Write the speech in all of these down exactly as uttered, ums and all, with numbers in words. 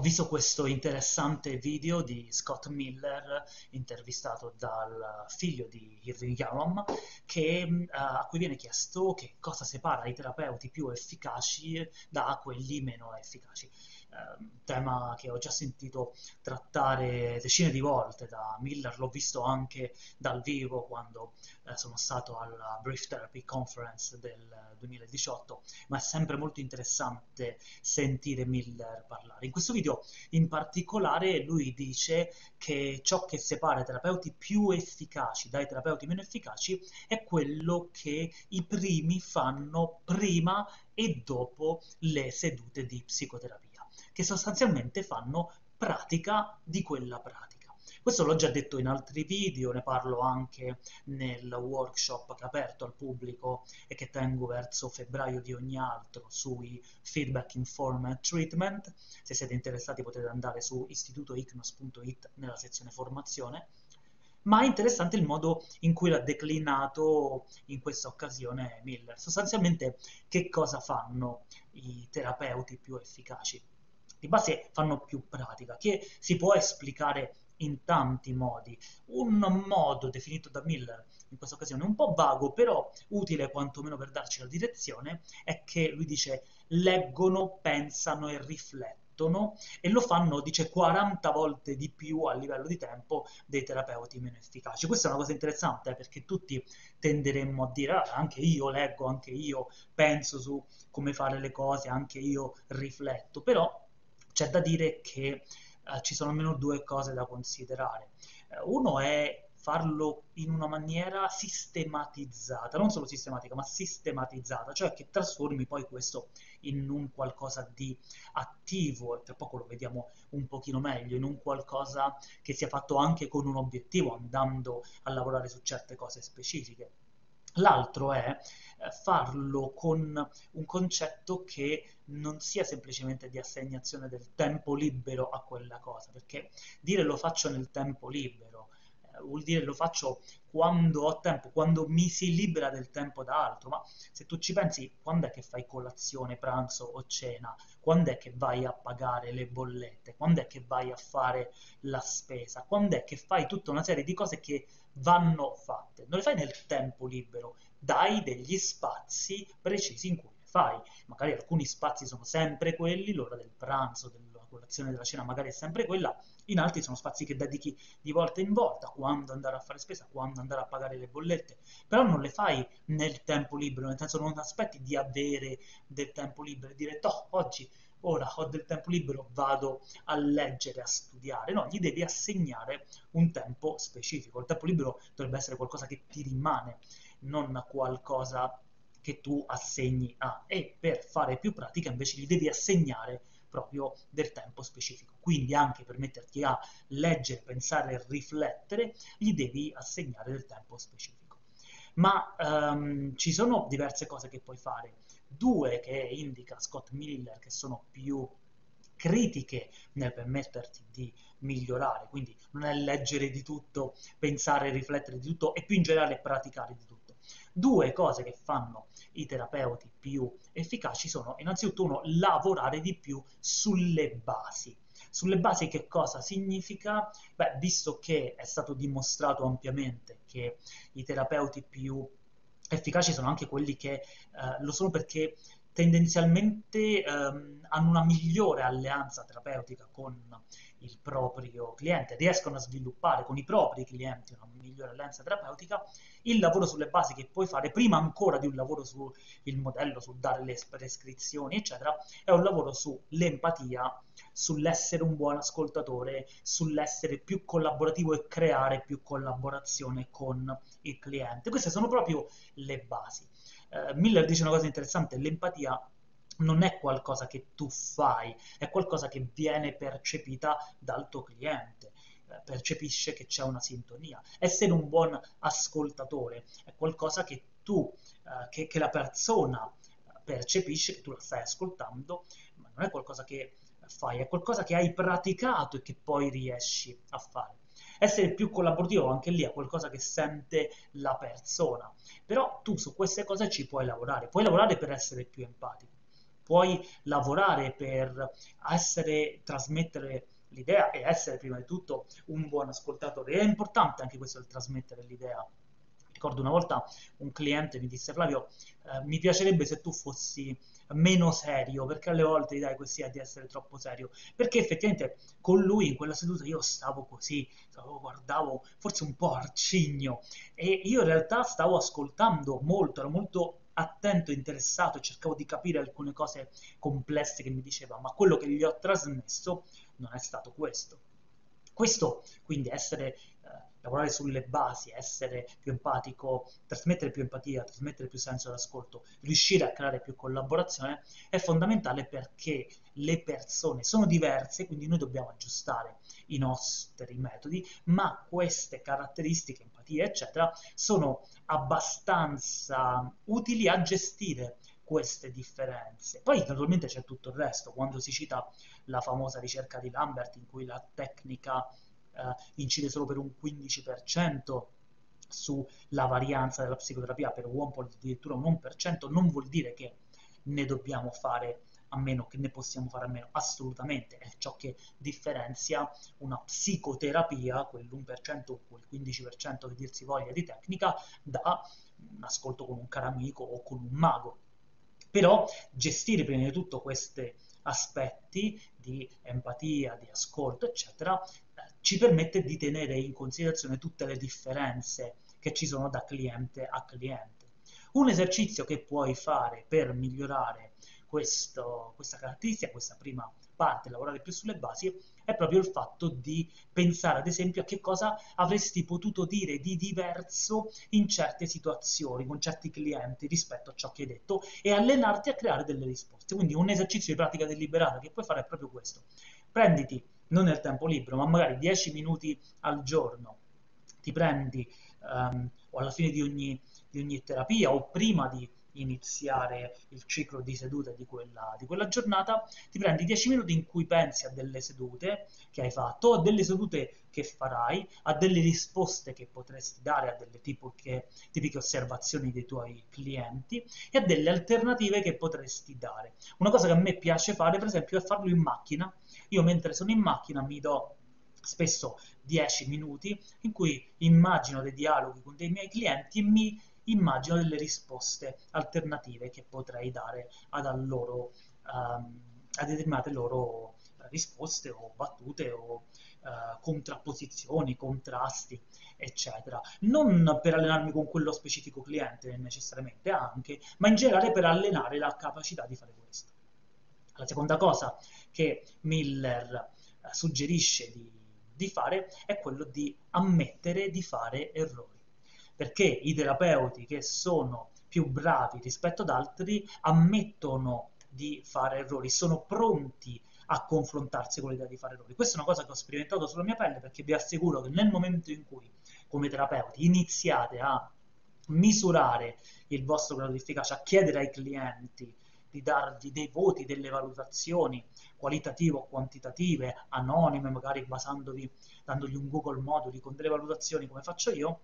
visto questo interessante video di Scott Miller intervistato dal figlio di Irving Yalom che, eh, a cui viene chiesto che cosa separa i terapeuti più efficaci da quelli meno efficaci. Eh, tema che ho già sentito trattare decine di volte da Miller, l'ho visto anche dal vivo quando eh, sono stato alla Brief Therapy Conference del duemiladiciotto, ma è sempre molto interessante sentire Miller parlare. In questo video in particolare lui dice che ciò che separa i terapeuti più efficaci dai terapeuti meno efficaci è quello che i primi fanno prima e dopo le sedute di psicoterapia, che sostanzialmente fanno pratica di quella pratica. Questo l'ho già detto in altri video, ne parlo anche nel workshop che è aperto al pubblico e che tengo verso febbraio di ogni altro sui feedback informed treatment. Se siete interessati potete andare su istituto icnos punto it nella sezione formazione. Ma è interessante il modo in cui l'ha declinato in questa occasione Miller. Sostanzialmente, che cosa fanno i terapeuti più efficaci? Di base fanno più pratica, che si può esplicare in tanti modi. Un modo definito da Miller in questa occasione, un po' vago, però utile quantomeno per darci la direzione, è che lui dice leggono, pensano e riflettono e lo fanno, dice, quaranta volte di più a livello di tempo dei terapeuti meno efficaci. Questa è una cosa interessante eh, perché tutti tenderemmo a dire ah, anche io leggo, anche io penso su come fare le cose, anche io rifletto, però c'è da dire che eh, ci sono almeno due cose da considerare. Eh, uno è farlo in una maniera sistematizzata, non solo sistematica, ma sistematizzata, cioè che trasformi poi questo in un qualcosa di attivo, e tra poco lo vediamo un pochino meglio, in un qualcosa che sia fatto anche con un obiettivo, andando a lavorare su certe cose specifiche. L'altro è eh, farlo con un concetto che non sia semplicemente di assegnazione del tempo libero a quella cosa, perché dire lo faccio nel tempo libero eh, vuol dire lo faccio quando ho tempo, quando mi si libera del tempo da altro, ma se tu ci pensi, quando è che fai colazione, pranzo o cena? Quando è che vai a pagare le bollette? Quando è che vai a fare la spesa? Quando è che fai tutta una serie di cose che vanno fatte? Non le fai nel tempo libero, dai degli spazi precisi in cui le fai. Magari alcuni spazi sono sempre quelli, l'ora del pranzo, della colazione, della cena magari è sempre quella, in altri sono spazi che dedichi di volta in volta, quando andare a fare spesa, quando andare a pagare le bollette, però non le fai nel tempo libero, nel senso non aspetti di avere del tempo libero e dire, toh, oggi, ora ho del tempo libero, vado a leggere, a studiare, no, gli devi assegnare un tempo specifico. Il tempo libero dovrebbe essere qualcosa che ti rimane, non qualcosa che tu assegni a, e per fare più pratica invece gli devi assegnare proprio del tempo specifico. Quindi anche per metterti a leggere, pensare e riflettere, gli devi assegnare del tempo specifico. Ma um, ci sono diverse cose che puoi fare. Due che indica Scott Miller che sono più critiche nel permetterti di migliorare, quindi non è leggere di tutto, pensare, riflettere di tutto e più in generale praticare di tutto. Due cose che fanno i terapeuti più efficaci sono innanzitutto uno, lavorare di più sulle basi. Sulle basi che cosa significa? Beh, visto che è stato dimostrato ampiamente che i terapeuti più efficaci sono anche quelli che eh, lo sono perché tendenzialmente ehm, hanno una migliore alleanza terapeutica con il proprio cliente, riescono a sviluppare con i propri clienti una migliore alleanza terapeutica, il lavoro sulle basi che puoi fare prima ancora di un lavoro sul modello, sul dare le prescrizioni, eccetera, è un lavoro sull'empatia, sull'essere un buon ascoltatore, sull'essere più collaborativo e creare più collaborazione con il cliente. Queste sono proprio le basi. Uh, Miller dice una cosa interessante, l'empatia non è qualcosa che tu fai, è qualcosa che viene percepita dal tuo cliente, uh, percepisce che c'è una sintonia. Essere un buon ascoltatore è qualcosa che tu, uh, che, che la persona percepisce, che tu la stai ascoltando, ma non è qualcosa che fai, è qualcosa che hai praticato e che poi riesci a fare. Essere più collaborativo anche lì è qualcosa che sente la persona, però tu su queste cose ci puoi lavorare, puoi lavorare per essere più empatico. puoi lavorare per essere, trasmettere l'idea e essere prima di tutto un buon ascoltatore. È importante anche questo, il trasmettere l'idea. Ricordo una volta un cliente mi disse: Flavio, eh, mi piacerebbe se tu fossi meno serio, perché alle volte dai questa di essere troppo serio, perché effettivamente con lui in quella seduta io stavo così, stavo, guardavo forse un po' arcigno, e io in realtà stavo ascoltando molto, ero molto attento, interessato, e cercavo di capire alcune cose complesse che mi diceva, ma quello che gli ho trasmesso non è stato questo. Questo, quindi, essere, eh, lavorare sulle basi, essere più empatico, trasmettere più empatia, trasmettere più senso d'ascolto, riuscire a creare più collaborazione, è fondamentale perché le persone sono diverse, quindi noi dobbiamo aggiustare i nostri metodi, ma queste caratteristiche, empatia, eccetera, sono abbastanza utili a gestire queste differenze. Poi naturalmente c'è tutto il resto, quando si cita la famosa ricerca di Lambert in cui la tecnica eh, incide solo per un quindici per cento sulla varianza della psicoterapia, per Walpole addirittura un uno per cento, non vuol dire che ne dobbiamo fare a meno, che ne possiamo fare a meno, assolutamente, è ciò che differenzia una psicoterapia, quell'uno per cento o quel quindici per cento che dir si voglia di tecnica, da un ascolto con un caro amico o con un mago. Però gestire prima di tutto questi aspetti di empatia, di ascolto, eccetera, eh, ci permette di tenere in considerazione tutte le differenze che ci sono da cliente a cliente. Un esercizio che puoi fare per migliorare questo, questa caratteristica, questa prima parte, lavorare più sulle basi, è proprio il fatto di pensare ad esempio a che cosa avresti potuto dire di diverso in certe situazioni, con certi clienti rispetto a ciò che hai detto, e allenarti a creare delle risposte. Quindi un esercizio di pratica deliberata che puoi fare è proprio questo. Prenditi, non nel tempo libero, ma magari dieci minuti al giorno, ti prendi um, o alla fine di ogni, di ogni terapia o prima di iniziare il ciclo di sedute di quella, di quella giornata, ti prendi dieci minuti in cui pensi a delle sedute che hai fatto, a delle sedute che farai, a delle risposte che potresti dare a delle tipiche, tipiche osservazioni dei tuoi clienti e a delle alternative che potresti dare. Una cosa che a me piace fare, per esempio, è farlo in macchina. Io mentre sono in macchina mi do spesso dieci minuti in cui immagino dei dialoghi con dei miei clienti e mi immagino delle risposte alternative che potrei dare ad a loro, um, a determinate loro risposte o battute o uh, contrapposizioni, contrasti, eccetera. Non per allenarmi con quello specifico cliente necessariamente anche, ma in generale per allenare la capacità di fare questo. La seconda cosa che Miller uh, suggerisce di, di fare è quello di ammettere di fare errori, perché i terapeuti che sono più bravi rispetto ad altri ammettono di fare errori, sono pronti a confrontarsi con l'idea di fare errori. Questa è una cosa che ho sperimentato sulla mia pelle, perché vi assicuro che nel momento in cui, come terapeuti, iniziate a misurare il vostro grado di efficacia, a chiedere ai clienti di darvi dei voti, delle valutazioni qualitative o quantitative, anonime, magari basandovi, dandogli un Google Moduli con delle valutazioni come faccio io,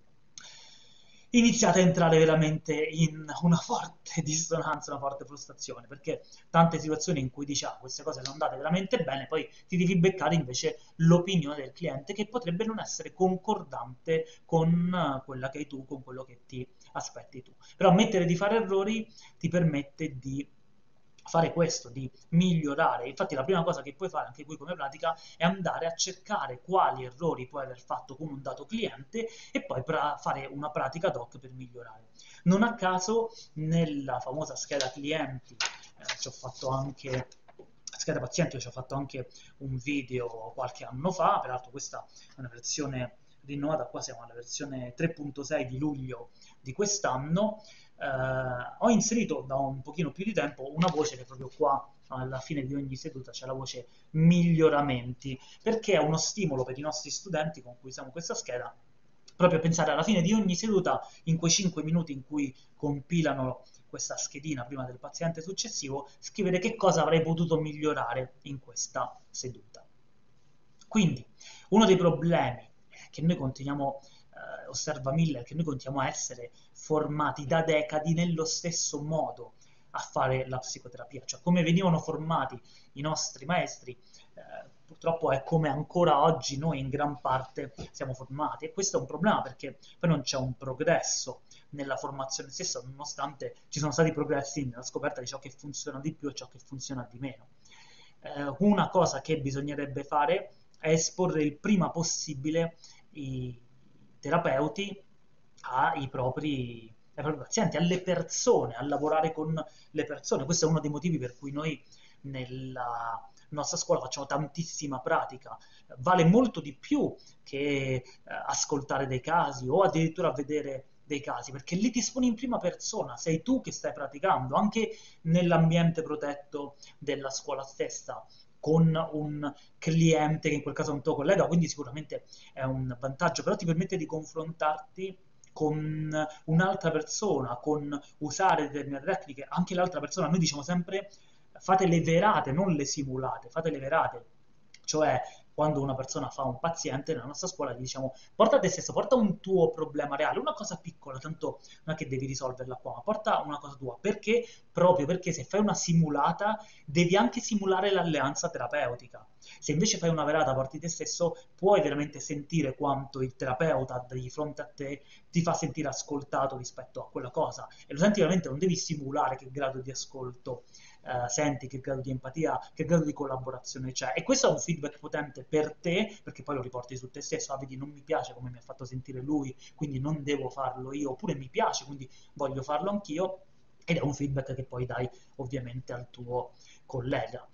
iniziate a entrare veramente in una forte dissonanza, una forte frustrazione, perché tante situazioni in cui dici ah, queste cose sono andate veramente bene, poi ti devi beccare invece l'opinione del cliente che potrebbe non essere concordante con quella che hai tu, con quello che ti aspetti tu. Però ammettere di fare errori ti permette di fare questo, di migliorare. Infatti la prima cosa che puoi fare anche qui come pratica è andare a cercare quali errori puoi aver fatto con un dato cliente e poi fare una pratica ad hoc per migliorare. Non a caso nella famosa scheda clienti eh, ci ho fatto anche scheda pazienti, ci ho fatto anche un video qualche anno fa, peraltro questa è una versione rinnovata, qua siamo alla versione tre punto sei di luglio di quest'anno. Eh, ho inserito da un pochino più di tempo una voce che proprio qua alla fine di ogni seduta c'è la voce miglioramenti, perché è uno stimolo per i nostri studenti con cui usiamo questa scheda, proprio pensare alla fine di ogni seduta, in quei cinque minuti in cui compilano questa schedina prima del paziente successivo, scrivere che cosa avrei potuto migliorare in questa seduta. Quindi, uno dei problemi che noi continuiamo, eh, osserva Miller, che noi continuiamo a essere formati da decadi nello stesso modo, a fare la psicoterapia, cioè come venivano formati i nostri maestri, eh, purtroppo è come ancora oggi noi in gran parte siamo formati, e questo è un problema perché poi non c'è un progresso nella formazione stessa, nonostante ci sono stati progressi nella scoperta di ciò che funziona di più e ciò che funziona di meno. Eh, una cosa che bisognerebbe fare è esporre il prima possibile i terapeuti ai propri, ai propri pazienti, alle persone, a lavorare con le persone. Questo è uno dei motivi per cui noi nella nostra scuola facciamo tantissima pratica. Vale molto di più che eh, ascoltare dei casi o addirittura vedere dei casi, perché lì ti esponi in prima persona, sei tu che stai praticando, anche nell'ambiente protetto della scuola stessa, con un cliente che in quel caso è un tuo collega, quindi sicuramente è un vantaggio, però ti permette di confrontarti con un'altra persona, con usare determinate tecniche, anche l'altra persona, noi diciamo sempre fate le verate, non le simulate, fate le verate, cioè quando una persona fa un paziente nella nostra scuola gli diciamo porta te stesso, porta un tuo problema reale, una cosa piccola, tanto non è che devi risolverla qua, ma porta una cosa tua, perché? Proprio perché se fai una simulata devi anche simulare l'alleanza terapeutica. Se invece fai una verata, porti te stesso, puoi veramente sentire quanto il terapeuta di fronte a te ti fa sentire ascoltato rispetto a quella cosa. E lo senti veramente, non devi simulare che grado di ascolto eh, senti, che grado di empatia, che grado di collaborazione c'è. E questo è un feedback potente per te, perché poi lo riporti su te stesso, ah, vedi, non mi piace come mi ha fatto sentire lui, quindi non devo farlo io, oppure mi piace, quindi voglio farlo anch'io, ed è un feedback che poi dai ovviamente al tuo collega.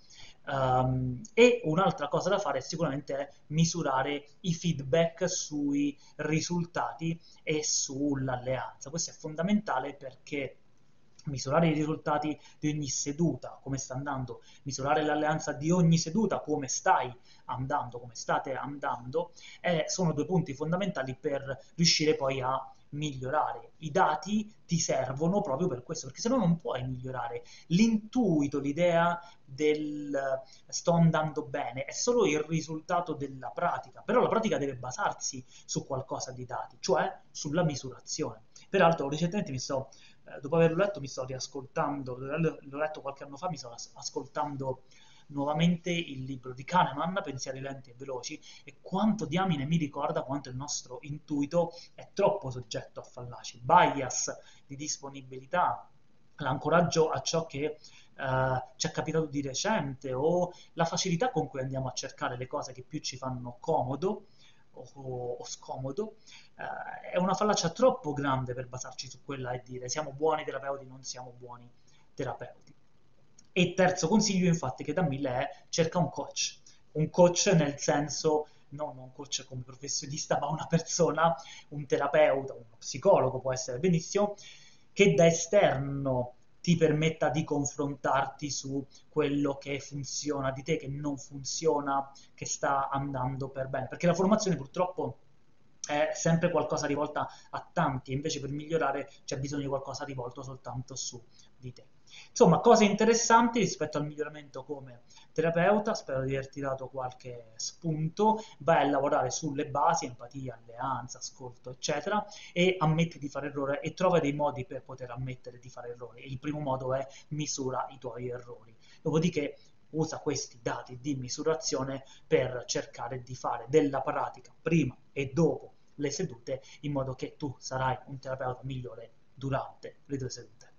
Um, e un'altra cosa da fare sicuramente è misurare i feedback sui risultati e sull'alleanza. Questo è fondamentale perché misurare i risultati di ogni seduta, come sta andando, misurare l'alleanza di ogni seduta, come stai andando, come state andando, eh, sono due punti fondamentali per riuscire poi a migliorare. I dati ti servono proprio per questo, perché se no non puoi migliorare. L'intuito, l'idea del sto andando bene, è solo il risultato della pratica, però la pratica deve basarsi su qualcosa di dati, cioè sulla misurazione. Peraltro recentemente mi sto, eh, dopo averlo letto, mi sto riascoltando, l'ho letto qualche anno fa, mi sto ascoltando nuovamente il libro di Kahneman, Pensieri lenti e veloci, e quanto diamine mi ricorda quanto il nostro intuito è troppo soggetto a fallaci, bias di disponibilità, l'ancoraggio a ciò che Uh, ci è capitato di recente o la facilità con cui andiamo a cercare le cose che più ci fanno comodo o, o scomodo, uh, è una fallacia troppo grande per basarci su quella e dire siamo buoni terapeuti, non siamo buoni terapeuti. E terzo consiglio infatti che da mille è cerca un coach, un coach nel senso non un coach come professionista, ma una persona, un terapeuta, uno psicologo può essere benissimo, che da esterno ti permetta di confrontarti su quello che funziona di te, che non funziona, che sta andando per bene. Perché la formazione purtroppo è sempre qualcosa rivolta a tanti, e invece per migliorare c'è bisogno di qualcosa rivolto soltanto su di te. Insomma, cose interessanti rispetto al miglioramento come terapeuta, spero di averti dato qualche spunto, vai a lavorare sulle basi, empatia, alleanza, ascolto, eccetera, e ammetti di fare errore e trova dei modi per poter ammettere di fare errori. Il primo modo è misura i tuoi errori. Dopodiché usa questi dati di misurazione per cercare di fare della pratica prima e dopo le sedute in modo che tu sarai un terapeuta migliore durante le tue sedute.